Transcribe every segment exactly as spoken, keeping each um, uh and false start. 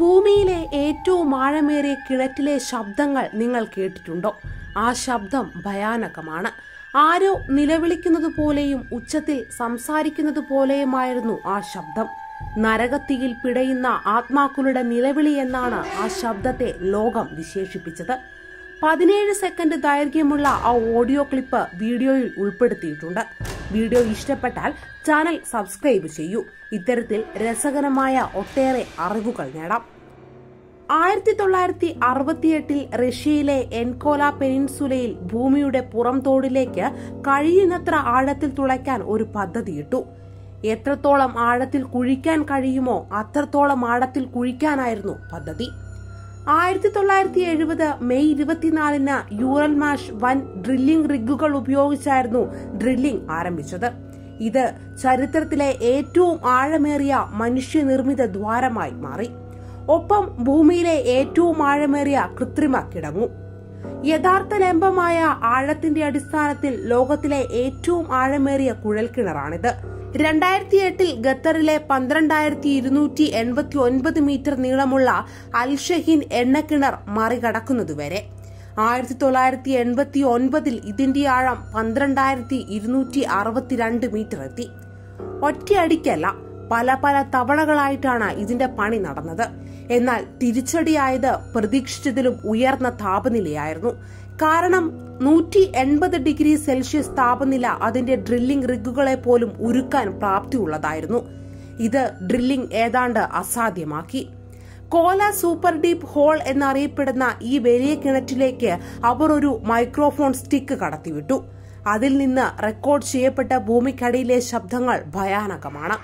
ഭൂമിയിലെ ഏറ്റവും ആഴമേറിയ കിണറ്റിലെ ശബ്ദങ്ങൾ നിങ്ങൾ കേട്ടിട്ടുണ്ടോ? ആ ശബ്ദം ഭയാനകമാണ്. ആരോ നിലവിളിക്കുന്നത് പോലെയും ഉച്ചത്തിൽ സംസാരിക്കുന്നത് പോലെയുമായിരുന്നു ആ ശബ്ദം. നരകത്തിയിൽ പിടയുന്ന ആത്മാക്കളുടെ നിലവിളി എന്നാണ് ആ ശബ്ദത്തെ ലോകം വിശേഷിപ്പിച്ചത്. പതിനേഴ് സെക്കൻഡ് ദൈർഘ്യമുള്ള ആ ഓഡിയോ ക്ലിപ്പ് വീഡിയോയിൽ ഉൾപ്പെടുത്തിയിട്ടുണ്ട്. വീഡിയോ ഇഷ്ടപ്പെട്ടാൽ ചാനൽ സബ്സ്ക്രൈബ് ചെയ്യൂ. ഇത്തരത്തിൽ രസകരമായ ഒട്ടേറെ അറിവുകൾ നേടാം. ആയിരത്തി തൊള്ളായിരത്തി അറുപത്തിയെട്ടിൽ റഷ്യയിലെ എൻകോല പെനിൻസുലയിൽ ഭൂമിയുടെ പുറംതോടിലേക്ക് കഴിയുന്നത്ര ആഴത്തിൽ തുളയ്ക്കാൻ ഒരു പദ്ധതിയിട്ടു. എത്രത്തോളം ആഴത്തിൽ കുഴിക്കാൻ കഴിയുമോ അത്രത്തോളം ആഴത്തിൽ കുഴിക്കാനായിരുന്നു പദ്ധതി. ആയിരത്തി തൊള്ളായിരത്തി എഴുപത് മെയ് ഇരുപത്തിനാലിന് യൂറൽമാഷ് വൻ ഡ്രില്ലിംഗ് റിഗുകൾ ഉപയോഗിച്ചായിരുന്നു ഡ്രില്ലിംഗ് ആരംഭിച്ചത്. ഇത് ചരിത്രത്തിലെ ഏറ്റവും ആഴമേറിയ മനുഷ്യനിർമ്മിത ദ്വാരമായി മാറി. ഒപ്പം ഭൂമിയിലെ ഏറ്റവും ആഴമേറിയ കൃത്രിമ കിടങ്ങു. യഥാർത്ഥ ലംബമായ ആഴത്തിന്റെ അടിസ്ഥാനത്തിൽ ലോകത്തിലെ ഏറ്റവും ആഴമേറിയ കുഴൽക്കിണറാണിത്. രണ്ടായിരത്തി എട്ടിൽ ഖത്തറിലെ പന്ത്രണ്ടായിരത്തി ഇരുന്നൂറ്റി എൺപത്തി ഒൻപത് മീറ്റർ നീളമുള്ള അൽഷഹീൻ എണ്ണക്കിണർ മറികടക്കുന്നതുവരെ ആയിരത്തി തൊള്ളായിരത്തി എൺപത്തി ഒൻപതിൽ ഇതിന്റെ ആഴം പന്ത്രണ്ടായിരത്തി ഇരുന്നൂറ്റി അറുപത്തിരണ്ട് മീറ്റർ എത്തി. ഒറ്റയടിക്കല്ല, പല പല തവണകളായിട്ടാണ് ഇതിന്റെ പണി നടന്നത്. എന്നാൽ തിരിച്ചടിയായത് പ്രതീക്ഷിച്ചതിലും ഉയർന്ന താപനിലയായിരുന്നു. കാരണം നൂറ്റി എൺപത് ഡിഗ്രി സെൽഷ്യസ് താപനില അതിന്റെ ഡ്രില്ലിംഗ് റിഗുകളെ പോലും ഉരുക്കാൻ പ്രാപ്തിയുള്ളതായിരുന്നു. ഇത് ഡ്രില്ലിംഗ് ഏതാണ്ട് അസാധ്യമാക്കി. കോല സൂപ്പർ ഡീപ് ഹോൾ എന്നറിയപ്പെടുന്ന ഈ വലിയ കിണറ്റിലേക്ക് അവർ ഒരു മൈക്രോഫോൺ സ്റ്റിക്ക് കടത്തിവിട്ടു. അതിൽ നിന്ന് റെക്കോർഡ് ചെയ്യപ്പെട്ട ഭൂമിക്കടിയിലെ ശബ്ദങ്ങൾ ഭയാനകമാണ്.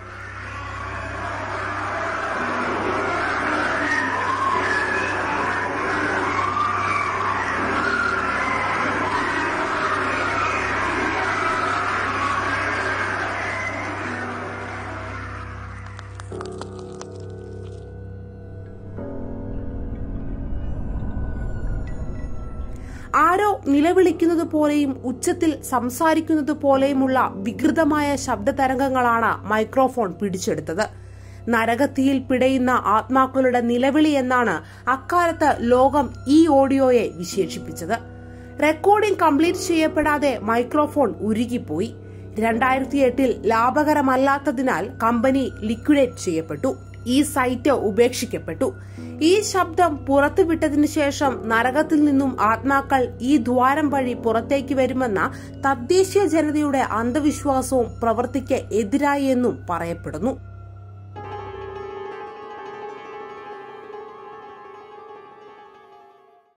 ആരോ നിലവിളിക്കുന്നത് പോലെയും ഉച്ചത്തിൽ സംസാരിക്കുന്നത് പോലെയുമുള്ള വികൃതമായ ശബ്ദതരംഗങ്ങളാണ് മൈക്രോഫോൺ പിടിച്ചെടുത്തത്. നരകത്തിയിൽ പിടയുന്ന ആത്മാക്കളുടെ നിലവിളി എന്നാണ് അക്കാലത്ത് ലോകം ഈ ഓഡിയോയെ വിശേഷിപ്പിച്ചത്. റെക്കോർഡിംഗ് കംപ്ലീറ്റ് ചെയ്യപ്പെടാതെ മൈക്രോഫോൺ ഉരുകിപ്പോയി. രണ്ടായിരത്തി എട്ടിൽ ലാഭകരമല്ലാത്തതിനാൽ കമ്പനി ലിക്വിഡേറ്റ് ചെയ്യപ്പെട്ടു. ഈ സൈറ്റ് ഉപേക്ഷിക്കപ്പെട്ടു. ഈ ശബ്ദം പുറത്തുവിട്ടതിനു ശേഷം നരകത്തിൽ നിന്നും ആത്മാക്കൾ ഈ ദ്വാരം വഴി പുറത്തേക്ക് വരുമെന്ന തദ്ദേശീയ ജനതയുടെ അന്ധവിശ്വാസവും പ്രവൃത്തിക്ക് എതിരായി എന്നും പറയപ്പെടുന്നു.